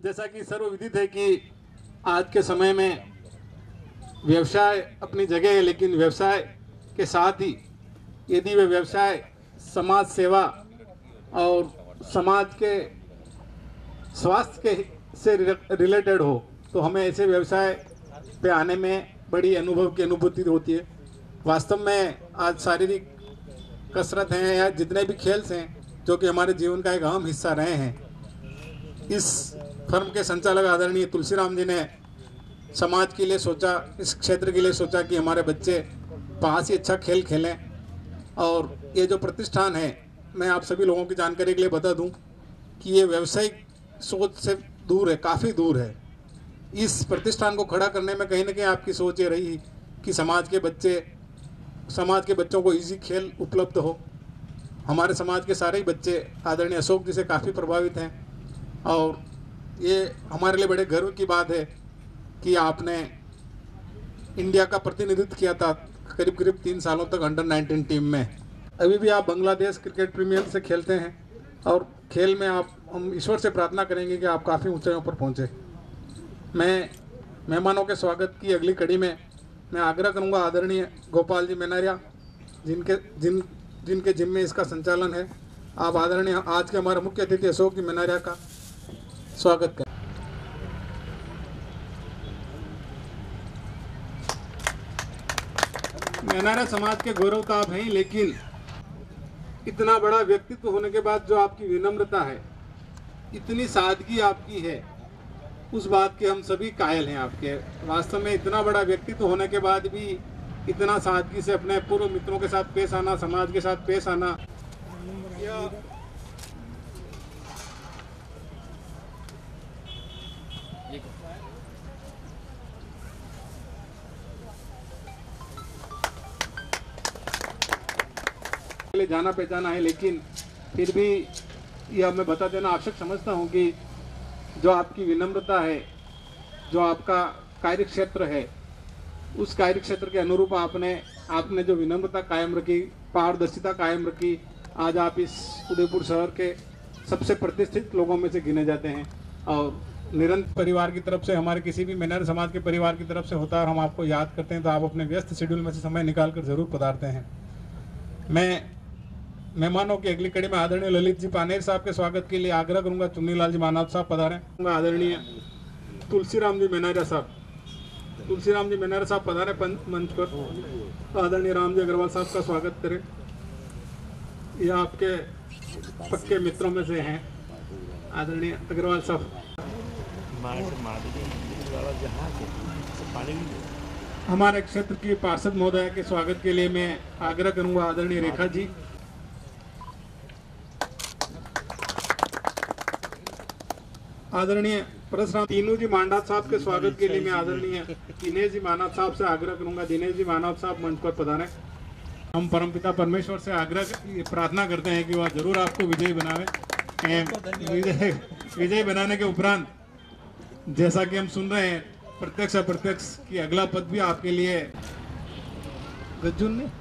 जैसा कि सर्वविदित है कि आज के समय में व्यवसाय अपनी जगह है, लेकिन व्यवसाय के साथ ही यदि वे व्यवसाय समाज सेवा और समाज के स्वास्थ्य के से रिलेटेड हो तो हमें ऐसे व्यवसाय पे आने में बड़ी अनुभव की अनुभूति होती है। वास्तव में आज शारीरिक कसरत हैं या जितने भी खेल हैं जो कि हमारे जीवन का एक अहम हिस्सा रहे हैं, इस फर्म के संचालक आदरणीय तुलसीराम जी ने समाज के लिए सोचा, इस क्षेत्र के लिए सोचा कि हमारे बच्चे पास ही अच्छा खेल खेलें। और ये जो प्रतिष्ठान है, मैं आप सभी लोगों की जानकारी के लिए बता दूं कि ये व्यावसायिक सोच से दूर है, काफ़ी दूर है। इस प्रतिष्ठान को खड़ा करने में कहीं ना कहीं आपकी सोच ये रही कि समाज के बच्चों को इजी खेल उपलब्ध हो। हमारे समाज के सारे ही बच्चे आदरणीय अशोक जी से काफ़ी प्रभावित हैं और ये हमारे लिए बड़े गर्व की बात है कि आपने इंडिया का प्रतिनिधित्व किया था करीब 3 सालों तक अंडर 19 टीम में। अभी भी आप बांग्लादेश क्रिकेट प्रीमियर से खेलते हैं और खेल में हम ईश्वर से प्रार्थना करेंगे कि आप काफ़ी ऊंचाइयों पर पहुंचे। मैं मेहमानों के स्वागत की अगली कड़ी में मैं आग्रह करूंगा आदरणीय गोपाल जी मेनारिया, जिनके जिम्मे इसका संचालन है, आप आदरणीय आज के हमारे मुख्य अतिथि अशोक जी मेनारिया का स्वागत करें। मेनारिया समाज के गौरव तो आप हैं ही, लेकिन इतना बड़ा व्यक्तित्व होने के बाद जो आपकी विनम्रता है, इतनी सादगी आपकी है, उस बात के हम सभी कायल हैं आपके। वास्तव में इतना बड़ा व्यक्तित्व होने के बाद भी इतना सादगी से अपने पूर्व मित्रों के साथ पेश आना, समाज के साथ पेश आना, जाना पहचाना है, लेकिन फिर भी यह मैं बता देना आवश्यक समझता हूं कि जो आपकी विनम्रता है, जो आपका कार्य क्षेत्र है, उस कार्य क्षेत्र के अनुरूप आपने जो विनम्रता कायम रखी, पारदर्शिता कायम रखी, आज आप इस उदयपुर शहर के सबसे प्रतिष्ठित लोगों में से गिने जाते हैं। और निरंतर परिवार की तरफ से, हमारे किसी भी मेनार समाज के परिवार की तरफ से होता है और हम आपको याद करते हैं, तो आप अपने व्यस्त शेड्यूल में से समय निकाल कर जरूर पधारते हैं। मैं मेहमानों की अगली कड़ी में आदरणीय ललित जी पानेर साहब के स्वागत के लिए आग्रह करूंगा चुन्नीलाल जी मानव साहब पधारें। आदरणीय तुलसीराम जी मेनारिया साहब पधारे मंच पर। आदरणीय राम जी अग्रवाल साहब का स्वागत करें। यह आपके पक्के मित्रों में से हैं आदरणीय अग्रवाल साहब। हमारे क्षेत्र की पार्षद महोदय के स्वागत के लिए मैं आग्रह करूंगा आदरणीय रेखा जी। आदरणीय परसराम तीनू जी मांडा साहब के स्वागत के लिए मैं आदरणीय दिनेश जी मानव साहब से आग्रह करूंगा। दिनेश जी मानव साहब मंच पर पधारें। हम परमपिता परमेश्वर से प्रार्थना करते हैं कि वह जरूर आपको विजयी बनावे। विजयी बनाने के उपरांत जैसा कि हम सुन रहे हैं प्रत्यक्ष अप्रत्यक्ष कि अगला पद भी आपके लिए गज्जुन ने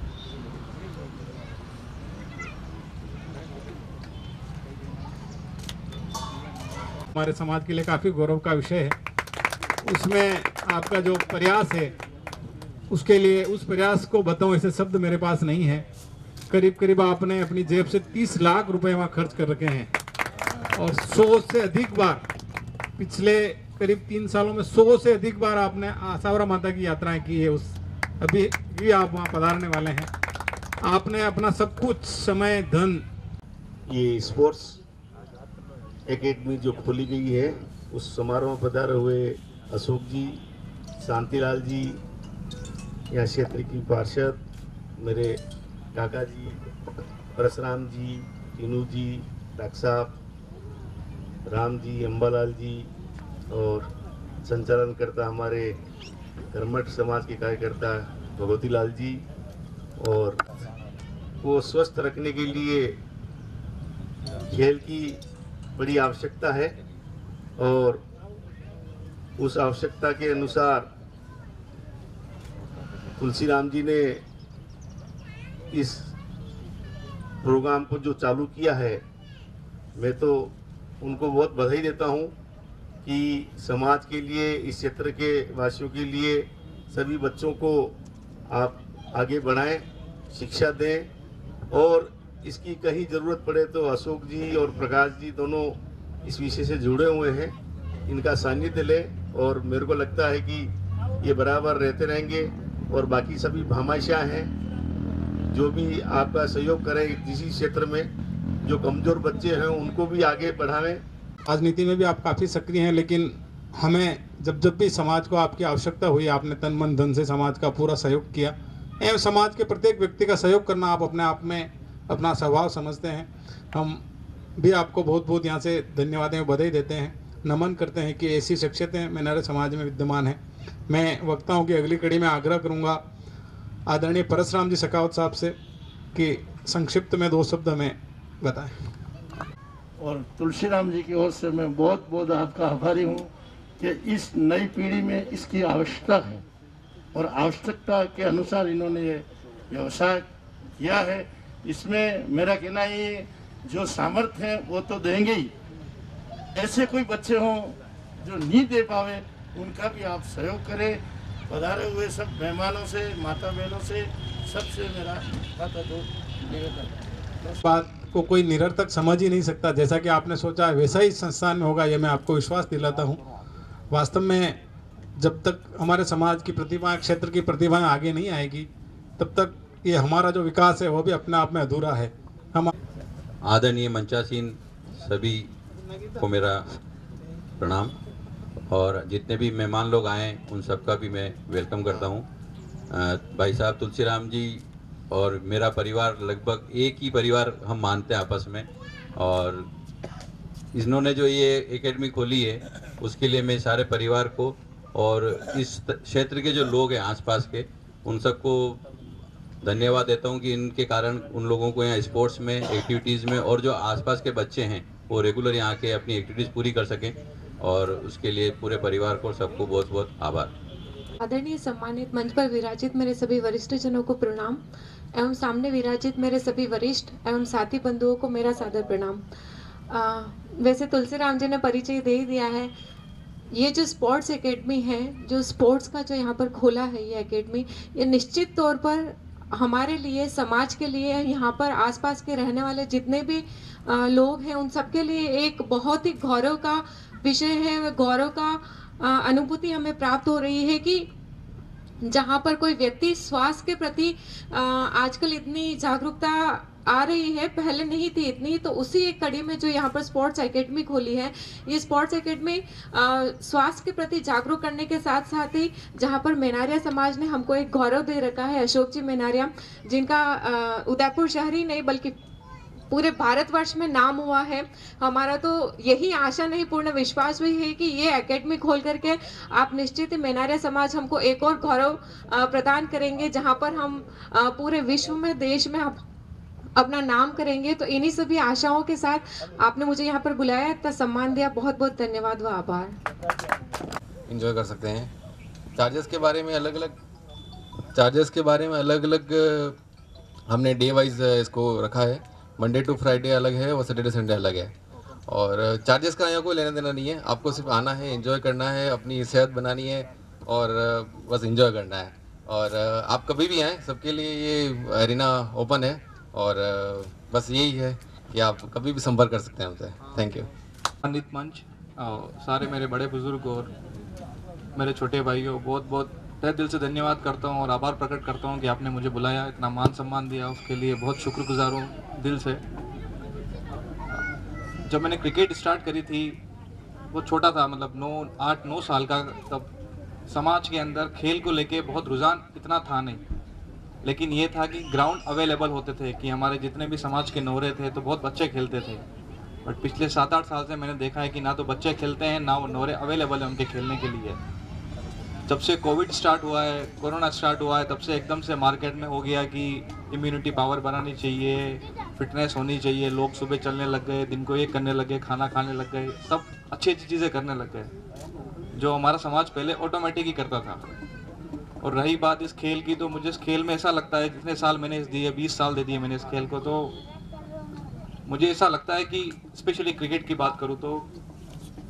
हमारे समाज के लिए काफी गौरव का विषय है। उसमें आपका जो प्रयास है, उसके लिए उस प्रयास को बताऊं ऐसे शब्द मेरे पास नहीं है। करीब आपने अपनी जेब से 30 लाख रुपए वहां खर्च कर रखे हैं और 100 से अधिक बार, पिछले करीब 3 सालों में 100 से अधिक बार आपने आसावरा माता की यात्राएं की है। अभी भी आप वहां पधारने वाले हैं। आपने अपना सब कुछ समय, धन, ये स्पोर्ट्स एकेडमी जो खोली गई है, उस समारोह में पधारे हुए अशोक जी, शांतिलाल जी, यहाँ क्षेत्र की पार्षद, मेरे काका जी, परसराम जी, तीनू जी, डॉक्टर साहब, राम जी, अम्बालाल जी और संचालन करता हमारे कर्मठ समाज के कार्यकर्ता भगवती लाल जी। और वो स्वस्थ रखने के लिए खेल की बड़ी आवश्यकता है और उस आवश्यकता के अनुसार तुलसीराम जी ने इस प्रोग्राम को जो चालू किया है, मैं तो उनको बहुत बधाई देता हूं कि समाज के लिए, इस क्षेत्र के वासियों के लिए सभी बच्चों को आप आगे बढ़ाएं, शिक्षा दें और इसकी कहीं ज़रूरत पड़े तो अशोक जी और प्रकाश जी दोनों इस विषय से जुड़े हुए हैं, इनका सानिध्य लें और मेरे को लगता है कि ये बराबर रहते रहेंगे। और बाकी सभी भामाशाह हैं जो भी आपका सहयोग करें किसी क्षेत्र में, जो कमज़ोर बच्चे हैं उनको भी आगे बढ़ावें। राजनीति में भी आप काफ़ी सक्रिय हैं, लेकिन हमें जब जब भी समाज को आपकी आवश्यकता हुई, आपने तन मन धन से समाज का पूरा सहयोग किया एवं समाज के प्रत्येक व्यक्ति का सहयोग करना आप अपने आप में अपना स्वभाव समझते हैं। हम भी आपको बहुत बहुत यहाँ से धन्यवाद एवं बधाई देते हैं, नमन करते हैं कि ऐसी शख्सियतें मेनारे समाज में विद्यमान हैं। मैं वक्ताओं की अगली कड़ी में आग्रह करूँगा आदरणीय परसराम जी शेखावत साहब से कि संक्षिप्त में 2 शब्द हमें बताएं। और तुलसीराम जी की ओर से मैं बहुत बहुत आपका आभारी हूँ कि इस नई पीढ़ी में इसकी आवश्यकता है और आवश्यकता के अनुसार इन्होंने ये व्यवसाय किया है। इसमें मेरा कहना ये जो सामर्थ्य है वो तो देंगे ही, ऐसे कोई बच्चे हों जो नहीं दे पावे उनका भी आप सहयोग करें। पधारे हुए सब मेहमानों से, माता बहनों से, सबसे मेरा निवेदन। बात को कोई निरर्थक समझ ही नहीं सकता, जैसा कि आपने सोचा वैसा ही संस्थान में होगा, ये मैं आपको विश्वास दिलाता हूँ। वास्तव में जब तक हमारे समाज की प्रतिभा, क्षेत्र की प्रतिभाएं आगे नहीं आएगी, तब तक ये हमारा जो विकास है वो भी अपने आप में अधूरा है। हम आदरणीय मंचासीन सभी को मेरा प्रणाम और जितने भी मेहमान लोग आए उन सबका भी मैं वेलकम करता हूँ। भाई साहब तुलसीराम जी और मेरा परिवार लगभग एक ही परिवार हम मानते हैं आपस में, और इन्होंने जो ये एकेडमी खोली है उसके लिए मैं सारे परिवार को और इस क्षेत्र के जो लोग हैं आसपास के उन सबको धन्यवाद देता हूं कि इनके कारण उन लोगों को यहाँ स्पोर्ट्स में, एक्टिविटीज़ में और जो आसपास के बच्चे हैं वो रेगुलर यहाँ के अपनी एक्टिविटीज़ पूरी कर सकें, और उसके लिए पूरे परिवार को सबको बहुत बहुत आभार। आदरणीय सम्मानित मंच पर विराजित मेरे सभी वरिष्ठ जनों को प्रणाम एवं सामने विराजित मेरे सभी वरिष्ठ एवं साथी बंधुओं को मेरा सादर प्रणाम। वैसे तुलसीराम जी ने परिचय दे ही दिया है। ये जो स्पोर्ट्स एकेडमी है, जो स्पोर्ट्स का जो यहाँ पर खोला है ये एकेडमी, ये निश्चित तौर पर हमारे लिए, समाज के लिए, यहाँ पर आसपास के रहने वाले जितने भी लोग हैं उन सबके लिए एक बहुत ही गौरव का विषय है। गौरव का अनुभूति हमें प्राप्त हो रही है कि जहाँ पर कोई व्यक्ति स्वास्थ्य के प्रति आजकल इतनी जागरूकता आ रही है, पहले नहीं थी इतनी, तो उसी एक कड़ी में जो यहाँ पर स्पोर्ट्स एकेडमी खोली है, ये स्पोर्ट्स एकेडमी स्वास्थ्य के प्रति जागरूक करने के साथ साथ ही जहाँ पर मेनारिया समाज ने हमको एक गौरव दे रखा है, अशोक जी मेनारिया, जिनका उदयपुर शहर ही नहीं बल्कि पूरे भारतवर्ष में नाम हुआ है। हमारा तो यही आशा नहीं पूर्ण विश्वास भी है कि ये एकेडमी खोल करके आप निश्चित ही मेनारिया समाज हमको एक और गौरव प्रदान करेंगे, जहाँ पर हम पूरे विश्व में, देश में अपना नाम करेंगे। तो इन्हीं सभी आशाओं के साथ आपने मुझे यहाँ पर बुलाया, इतना सम्मान दिया, बहुत बहुत धन्यवाद व आभार। एंजॉय कर सकते हैं। चार्जेस के बारे में अलग अलग हमने डे वाइज इसको रखा है। मंडे टू फ्राइडे अलग है और सैटरडे संडे अलग है, और चार्जेस का यहाँ कोई लेना देना नहीं है। आपको सिर्फ आना है, एंजॉय करना है, अपनी सेहत बनानी है और बस एंजॉय करना है। और आप कभी भी आएँ, सबके लिए ये एरिना ओपन है, और बस यही है कि आप कभी भी संपर्क कर सकते हैं हमसे। Thank you. सम्मानित मंच, सारे मेरे बड़े बुजुर्ग और मेरे छोटे भाइयों, बहुत बहुत तहे दिल से धन्यवाद करता हूँ और आभार प्रकट करता हूँ कि आपने मुझे बुलाया, इतना मान सम्मान दिया, उसके लिए बहुत शुक्रगुजार हूँ दिल से। जब मैंने क्रिकेट स्टार्ट करी थी वो छोटा था, मतलब 8-9 साल का, तब समाज के अंदर खेल को लेके बहुत रुझान इतना था नहीं, लेकिन ये था कि ग्राउंड अवेलेबल होते थे, कि हमारे जितने भी समाज के नौरे थे तो बहुत बच्चे खेलते थे। बट पिछले 7-8 साल से मैंने देखा है कि ना तो बच्चे खेलते हैं, ना वो नौरे अवेलेबल है उनके खेलने के लिए। जब से कोविड स्टार्ट हुआ है, कोरोना स्टार्ट हुआ है, तब से एकदम से मार्केट में हो गया कि इम्यूनिटी पावर बनानी चाहिए, फिटनेस होनी चाहिए, लोग सुबह चलने लग गए, दिन को एक करने लग गए, खाना खाने लग गए, सब अच्छी अच्छी चीज़ें करने लग गए जो हमारा समाज पहले ऑटोमेटिक ही करता था। और रही बात इस खेल की, तो मुझे इस खेल में ऐसा लगता है, जितने साल मैंने इस दिए, 20 साल दे दिए मैंने इस खेल को, तो मुझे ऐसा लगता है कि स्पेशली क्रिकेट की बात करूँ तो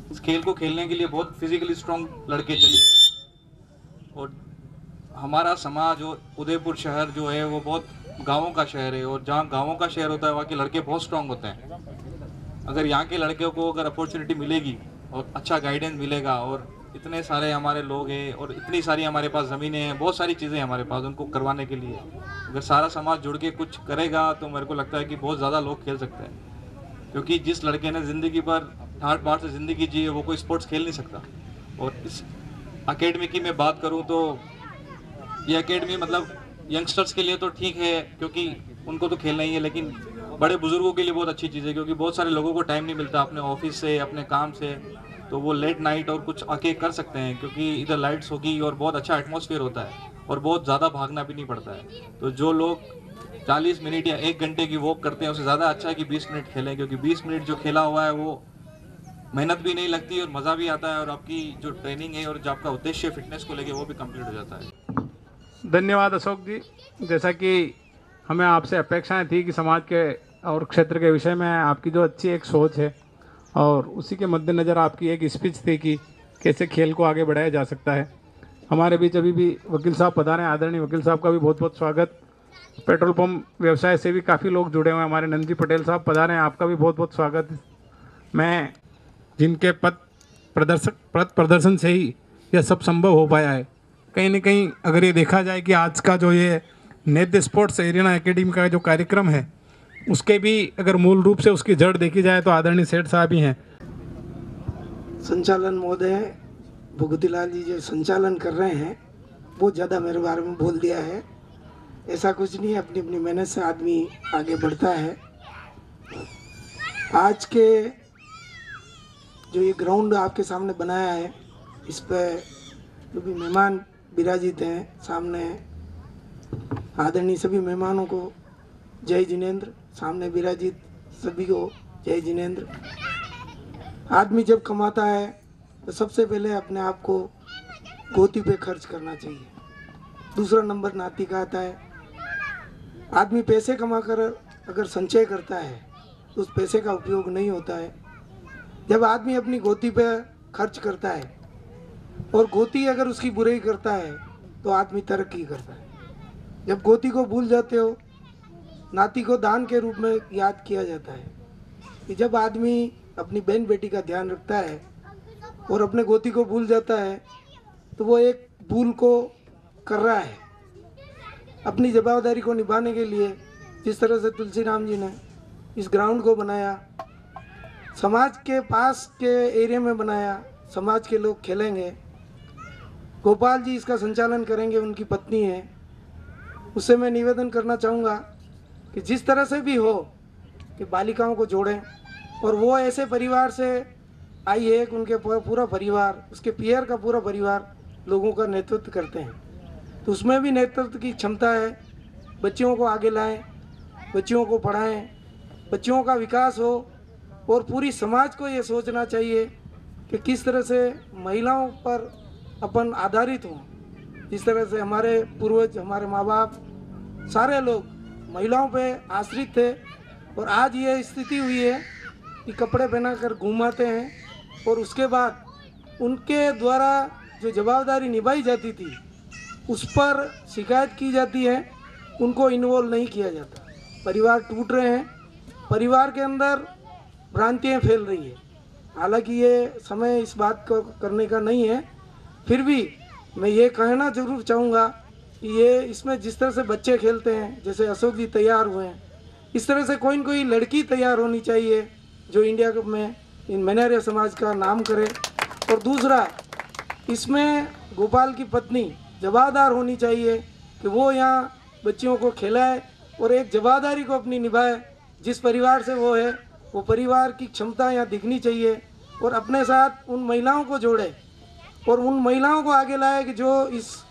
इस खेल को खेलने के लिए बहुत फिजिकली स्ट्रॉन्ग लड़के चाहिए। और हमारा समाज और उदयपुर शहर जो है वो बहुत गाँवों का शहर है, और जहाँ गाँवों का शहर होता है वहाँ के लड़के बहुत स्ट्रांग होते हैं। अगर यहाँ के लड़कों को अगर अपॉर्चुनिटी मिलेगी और अच्छा गाइडेंस मिलेगा, और इतने सारे हमारे लोग हैं और इतनी सारी हमारे पास ज़मीनें हैं, बहुत सारी चीज़ें हमारे पास उनको करवाने के लिए, अगर सारा समाज जुड़ के कुछ करेगा तो मेरे को लगता है कि बहुत ज़्यादा लोग खेल सकते हैं। क्योंकि जिस लड़के ने ज़िंदगी पर हार्ड बार से ज़िंदगी जी है वो कोई स्पोर्ट्स खेल नहीं सकता। और इस अकेडमी की मैं बात करूँ तो ये अकेडमी मतलब यंगस्टर्स के लिए तो ठीक है क्योंकि उनको तो खेलना ही है, लेकिन बड़े बुजुर्गों के लिए बहुत अच्छी चीज़ है, क्योंकि बहुत सारे लोगों को टाइम नहीं मिलता अपने ऑफिस से, अपने काम से, तो वो लेट नाइट और कुछ आके कर सकते हैं, क्योंकि इधर लाइट्स होगी और बहुत अच्छा एटमॉस्फेयर होता है और बहुत ज़्यादा भागना भी नहीं पड़ता है। तो जो लोग 40 मिनट या 1 घंटे की वॉक करते हैं उससे ज़्यादा अच्छा है कि 20 मिनट खेलें, क्योंकि 20 मिनट जो खेला हुआ है वो मेहनत भी नहीं लगती और मज़ा भी आता है, और आपकी जो ट्रेनिंग है और जो आपका उद्देश्य है फिटनेस को लेके वो भी कंप्लीट हो जाता है। धन्यवाद अशोक जी। जैसा कि हमें आपसे अपेक्षाएं थी कि समाज के और क्षेत्र के विषय में आपकी जो अच्छी एक सोच है और उसी के मद्देनज़र आपकी एक स्पीच थी कि कैसे खेल को आगे बढ़ाया जा सकता है। हमारे बीच अभी भी वकील साहब पधारे, आदरणीय वकील साहब का भी बहुत बहुत स्वागत। पेट्रोल पंप व्यवसाय से भी काफ़ी लोग जुड़े हुए हैं, हमारे नंदजी पटेल साहब पधारे हैं, आपका भी बहुत बहुत स्वागत। मैं जिनके पथ प्रदर्शन से ही यह सब संभव हो पाया है। कहीं न कहीं अगर ये देखा जाए कि आज का जो ये नेत्र स्पोर्ट्स एरिना एकेडमी का जो कार्यक्रम है उसके भी अगर मूल रूप से उसकी जड़ देखी जाए तो आदरणीय सेठ साहब ही हैं। संचालन महोदय भुगतीलाल जी जो संचालन कर रहे हैं बहुत ज़्यादा मेरे बारे में बोल दिया है। ऐसा कुछ नहीं है, अपनी अपनी मेहनत से आदमी आगे बढ़ता है। आज के जो ये ग्राउंड आपके सामने बनाया है इस पर जो भी मेहमान विराजित हैं सामने, आदरणीय सभी मेहमानों को जय जिनेंद्र, सामने विराजित सभी को जय जिनेंद्र। आदमी जब कमाता है तो सबसे पहले अपने आप को गोती पे खर्च करना चाहिए, दूसरा नंबर नाती का आता है। आदमी पैसे कमाकर अगर संचय करता है तो उस पैसे का उपयोग नहीं होता है। जब आदमी अपनी गोती पे खर्च करता है और गोती अगर उसकी बुराई करता है तो आदमी तरक्की करता है। जब गोती को भूल जाते हो, नाती को दान के रूप में याद किया जाता है कि जब आदमी अपनी बहन बेटी का ध्यान रखता है और अपने गोती को भूल जाता है तो वो एक भूल को कर रहा है। अपनी जवाबदारी को निभाने के लिए जिस तरह से तुलसी राम जी ने इस ग्राउंड को बनाया, समाज के पास के एरिया में बनाया, समाज के लोग खेलेंगे। गोपाल जी इसका संचालन करेंगे, उनकी पत्नी है। उससे मैं निवेदन करना चाहूँगा कि जिस तरह से भी हो कि बालिकाओं को जोड़ें, और वो ऐसे परिवार से आई है कि उनके पूरा परिवार, उसके पियर का पूरा परिवार लोगों का नेतृत्व करते हैं, तो उसमें भी नेतृत्व की क्षमता है। बच्चियों को आगे लाएं, बच्चियों को पढ़ाएं, बच्चियों का विकास हो, और पूरी समाज को ये सोचना चाहिए कि किस तरह से महिलाओं पर अपन आधारित हों। जिस तरह से हमारे पूर्वज, हमारे माँ बाप, सारे लोग महिलाओं पे आश्रित थे, और आज ये स्थिति हुई है कि कपड़े पहनाकर घुमाते हैं, और उसके बाद उनके द्वारा जो जवाबदारी निभाई जाती थी उस पर शिकायत की जाती है, उनको इन्वॉल्व नहीं किया जाता। परिवार टूट रहे हैं, परिवार के अंदर भ्रांतियाँ फैल रही है। हालांकि ये समय इस बात को करने का नहीं है, फिर भी मैं ये कहना जरूर चाहूँगा कि ये इसमें जिस तरह से बच्चे खेलते हैं, जैसे अशोक जी तैयार हुए हैं, इस तरह से कोई न कोई लड़की तैयार होनी चाहिए जो इंडिया में इन मनेरिया समाज का नाम करे। और दूसरा, इसमें गोपाल की पत्नी जवाबदार होनी चाहिए कि वो यहाँ बच्चियों को खिलाए और एक जवाबदारी को अपनी निभाए। जिस परिवार से वो है वो परिवार की क्षमता यहाँ दिखनी चाहिए, और अपने साथ उन महिलाओं को जोड़े और उन महिलाओं को आगे लाए कि जो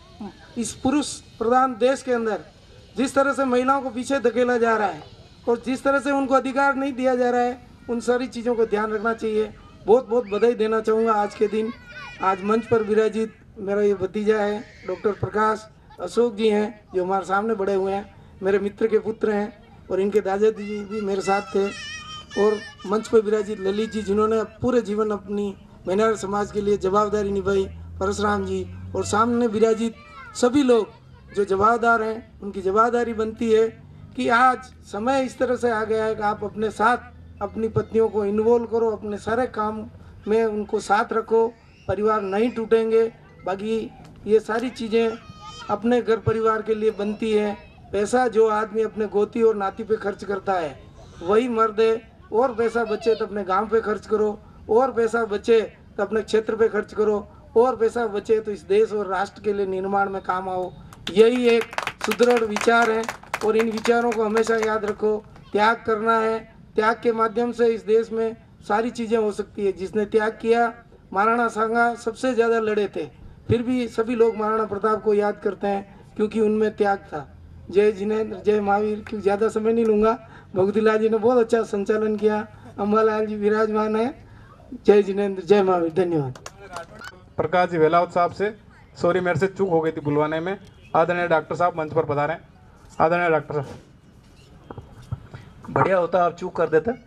इस पुरुष प्रधान देश के अंदर जिस तरह से महिलाओं को पीछे धकेला जा रहा है और जिस तरह से उनको अधिकार नहीं दिया जा रहा है, उन सारी चीज़ों को ध्यान रखना चाहिए। बहुत बहुत बधाई देना चाहूँगा आज के दिन। आज मंच पर विराजित मेरा ये भतीजा है डॉक्टर प्रकाश, अशोक जी हैं जो हमारे सामने बड़े हुए हैं, मेरे मित्र के पुत्र हैं, और इनके दादाजी भी मेरे साथ थे, और मंच पर विराजित ललित जी जिन्होंने पूरे जीवन अपनी मैनार समाज के लिए जवाबदारी निभाई परशुराम जी, और सामने विराजित सभी लोग जो जवाबदार हैं उनकी जवाबदारी बनती है कि आज समय इस तरह से आ गया है कि आप अपने साथ अपनी पत्नियों को इन्वॉल्व करो, अपने सारे काम में उनको साथ रखो, परिवार नहीं टूटेंगे। बाकी ये सारी चीज़ें अपने घर परिवार के लिए बनती है। पैसा जो आदमी अपने गोती और नाती पे खर्च करता है वही मर्द है, और पैसा बचे तो अपने गांव पे खर्च करो, और पैसा बचे तो अपने क्षेत्र पे खर्च करो, और पैसा बचे तो इस देश और राष्ट्र के लिए निर्माण में काम आओ। यही एक सुदृढ़ विचार है और इन विचारों को हमेशा याद रखो। त्याग करना है, त्याग के माध्यम से इस देश में सारी चीज़ें हो सकती है। जिसने त्याग किया, महाराणा सांगा सबसे ज़्यादा लड़े थे, फिर भी सभी लोग महाराणा प्रताप को याद करते हैं क्योंकि उनमें त्याग था। जय जिनेंद्र, जय महावीर। क्योंकि ज़्यादा समय नहीं लूँगा, भगवतीलाल जी ने बहुत अच्छा संचालन किया, अम्बालाल जी विराजमान है। जय जिनेंद्र, जय महावीर। धन्यवाद। प्रकाश जी वेलावत साहब से, सॉरी मेरे से चूक हो गई थी बुलवाने में। आदरणीय डॉक्टर साहब मंच पर पधारें। आदरणीय डॉक्टर साहब। बढ़िया होता आप चूक कर देते।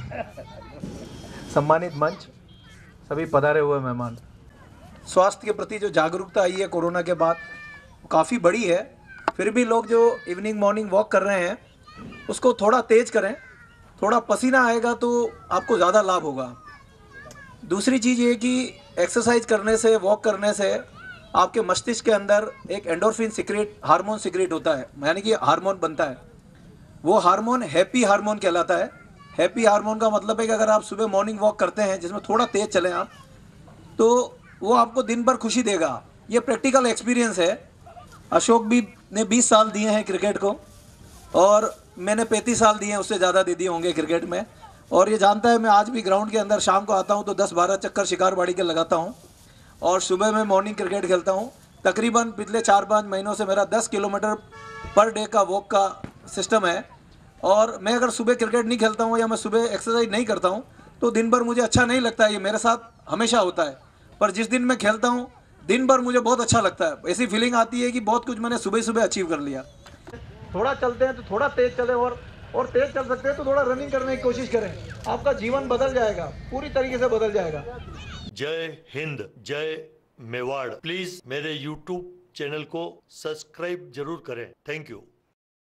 सम्मानित मंच, सभी पधारे हुए मेहमान, स्वास्थ्य के प्रति जो जागरूकता आई है कोरोना के बाद काफ़ी बड़ी है। फिर भी लोग जो इवनिंग मॉर्निंग वॉक कर रहे हैं उसको थोड़ा तेज करें, थोड़ा पसीना आएगा तो आपको ज़्यादा लाभ होगा। दूसरी चीज़ ये कि एक्सरसाइज करने से, वॉक करने से आपके मस्तिष्क के अंदर एक एंडोर्फिन सिक्रेट हार्मोन सिक्रेट होता है, यानी कि हार्मोन बनता है। वो हार्मोन हैप्पी हार्मोन कहलाता है। हैप्पी हार्मोन का मतलब है कि अगर आप सुबह मॉर्निंग वॉक करते हैं जिसमें थोड़ा तेज चलें आप, तो वो आपको दिन भर खुशी देगा। ये प्रैक्टिकल एक्सपीरियंस है। अशोक भी ने 20 साल दिए हैं क्रिकेट को, और मैंने 35 साल दिए हैं, उससे ज़्यादा दे दिए होंगे क्रिकेट में। और ये जानता है मैं आज भी ग्राउंड के अंदर शाम को आता हूँ तो 10-12 चक्कर शिकारबाड़ी के लगाता हूँ, और सुबह में मॉर्निंग क्रिकेट खेलता हूँ। तकरीबन पिछले 4-5 महीनों से मेरा 10 किलोमीटर पर डे का वॉक का सिस्टम है। और मैं अगर सुबह क्रिकेट नहीं खेलता हूँ या मैं सुबह एक्सरसाइज नहीं करता हूँ तो दिन भर मुझे अच्छा नहीं लगता है। ये मेरे साथ हमेशा होता है, पर जिस दिन मैं खेलता हूँ दिन भर मुझे बहुत अच्छा लगता है। ऐसी फीलिंग आती है कि बहुत कुछ मैंने सुबह सुबह अचीव कर लिया। थोड़ा चलते हैं तो थोड़ा तेज चलें, और तेज चल सकते हैं तो थोड़ा रनिंग करने की कोशिश करें। आपका जीवन बदल जाएगा, पूरी तरीके से बदल जाएगा। जय हिंद, जय मेवाड़। प्लीज मेरे YouTube चैनल को सब्सक्राइब जरूर करें। Thank you.